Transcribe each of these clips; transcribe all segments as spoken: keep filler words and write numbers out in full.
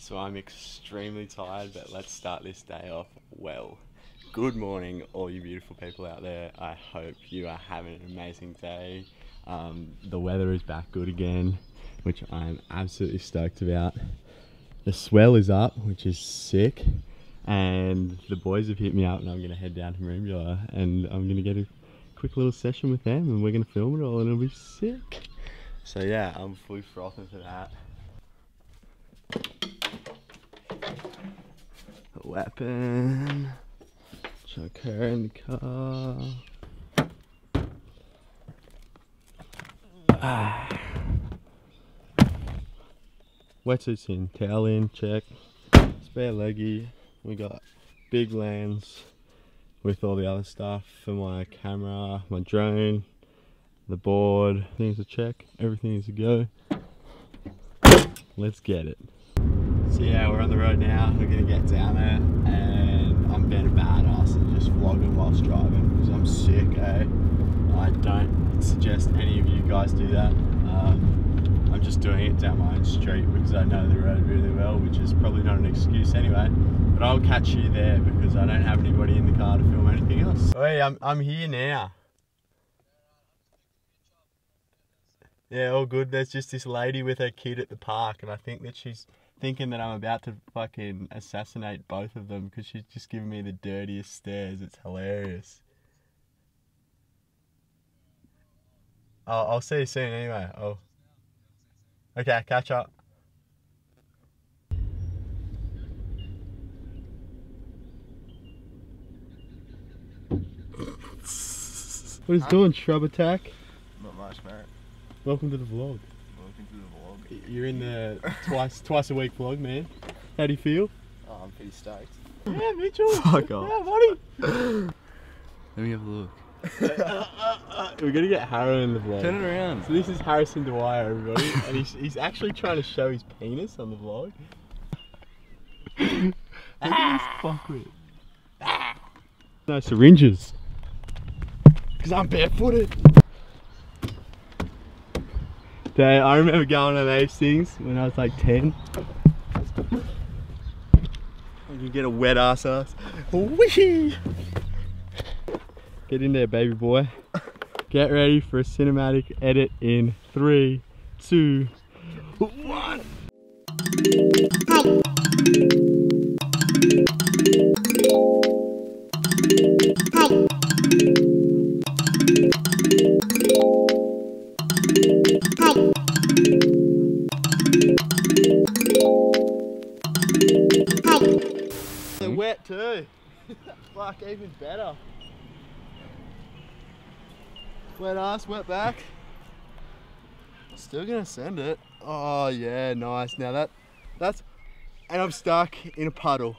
So I'm extremely tired, but let's start this day off well. Good morning, all you beautiful people out there. I hope you are having an amazing day. Um, the weather is back good again, which I'm absolutely stoked about. The swell is up, which is sick, and the boys have hit me up and I'm going to head down to Merimbula and I'm going to get a quick little session with them and we're going to film it all and it'll be sick. So yeah, I'm fully frothing for that. A weapon. Chuck her in the car. Ah. Wetsuits in, towel in, check. Spare leggy. We got big lens with all the other stuff for my camera, my drone, the board. Things to check. Everything is a go. Let's get it. So yeah, we're on the road now. We're gonna get down there, and I'm being a badass and just vlogging whilst driving because I'm sick, eh? I don't suggest any of you guys do that. Um, I'm just doing it down my own street because I know the road really well, which is probably not an excuse anyway. But I'll catch you there because I don't have anybody in the car to film anything else. Hey, I'm I'm here now. Yeah, all good. There's just this lady with her kid at the park, and I think that she's thinking that I'm about to fucking assassinate both of them because she's just giving me the dirtiest stares. It's hilarious. I'll, I'll see you soon anyway. Oh, okay, catch up. What is huh? doing, shrub attack? Not much, mate. Welcome to the vlog. Welcome to the vlog. You're in the twice twice a week vlog, man. How do you feel? Oh, I'm pretty stoked. Yeah, Mitchell. Fuck off. Yeah, buddy. Let me have a look. uh, uh, uh, We're gonna get Harrow in the vlog. Turn it around. So this is Harrison Dwyer, everybody, and he's he's actually trying to show his penis on the vlog. Look at this fuckwit. No syringes. Because I'm barefooted. Dad, I remember going on those things when I was like ten. And you get a wet ass ass. Whee! Get in there, baby boy. Get ready for a cinematic edit in three, two, one. They're wet too. Fuck, even better. Wet ass, wet back. Still gonna send it. Oh yeah, nice. Now that, that's, and I'm stuck in a puddle.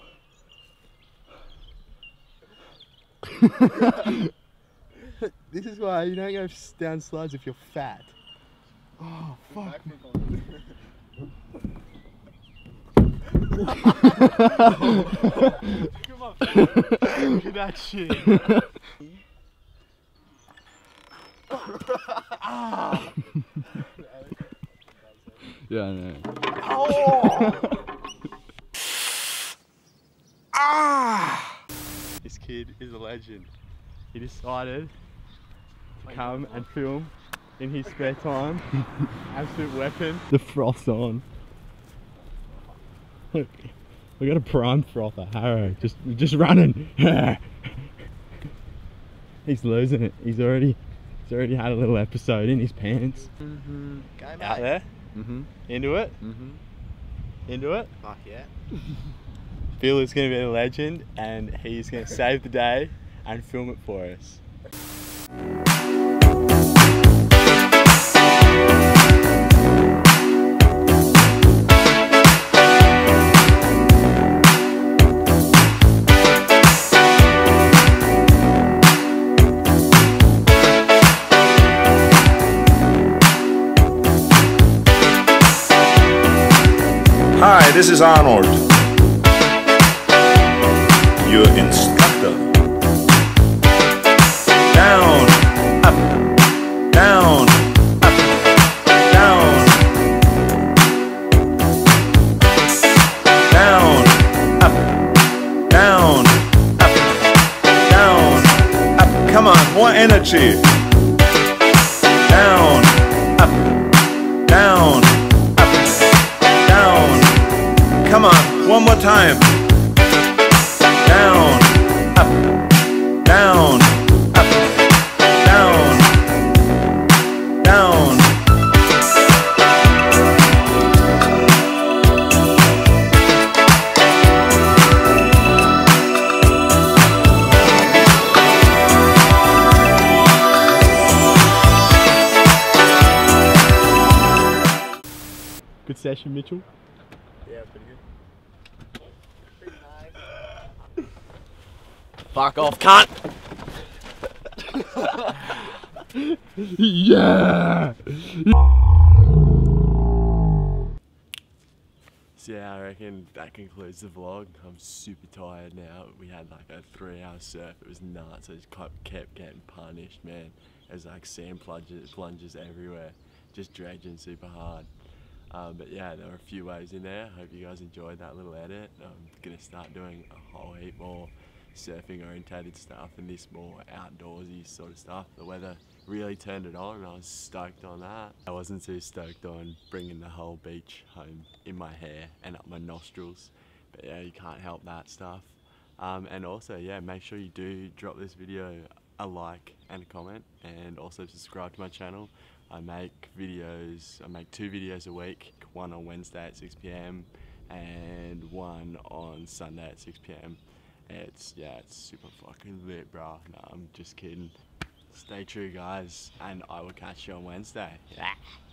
This is why you don't go down slides if you're fat. Oh fuck. Look at that shit. Ah. Yeah, I know. Oh. Ah. This kid is a legend. He decided to come and film in his spare time. Absolute weapon. The froth's on. Look, we got a prime frother, Harrow, just just running. He's losing it. He's already he's already had a little episode in his pants. Mm-hmm. Go, mate. Out there. Mm-hmm. Into it. Mm-hmm. Into it. Fuck yeah. Phil is going to be a legend, and he's going to save the day and film it for us. Hi, this is Arnold, your instructor. Down, up, down, up, down. energy. Down, up, down, up, down. Come on, one more time. Down, up, down, up, down, down. Good session, Mitchell. Yeah, pretty good. Pretty nice. Fuck off, cunt! Yeah! So yeah, I reckon that concludes the vlog. I'm super tired now. We had like a three hour surf. It was nuts. I just kept getting punished, man. It was like sand plunges, plunges everywhere. Just dredging super hard. Um, but yeah, there were a few waves in there. Hope you guys enjoyed that little edit. I'm gonna start doing a whole heap more surfing orientated stuff and this more outdoorsy sort of stuff. The weather really turned it on and I was stoked on that. I wasn't too stoked on bringing the whole beach home in my hair and up my nostrils. But yeah, you can't help that stuff. Um, and also, yeah, make sure you do drop this video a like and a comment, and also subscribe to my channel. I make videos, I make two videos a week, one on Wednesday at six p m and one on Sunday at six p m It's, yeah, it's super fucking lit, bro. No, I'm just kidding. Stay true, guys, and I will catch you on Wednesday. Yeah.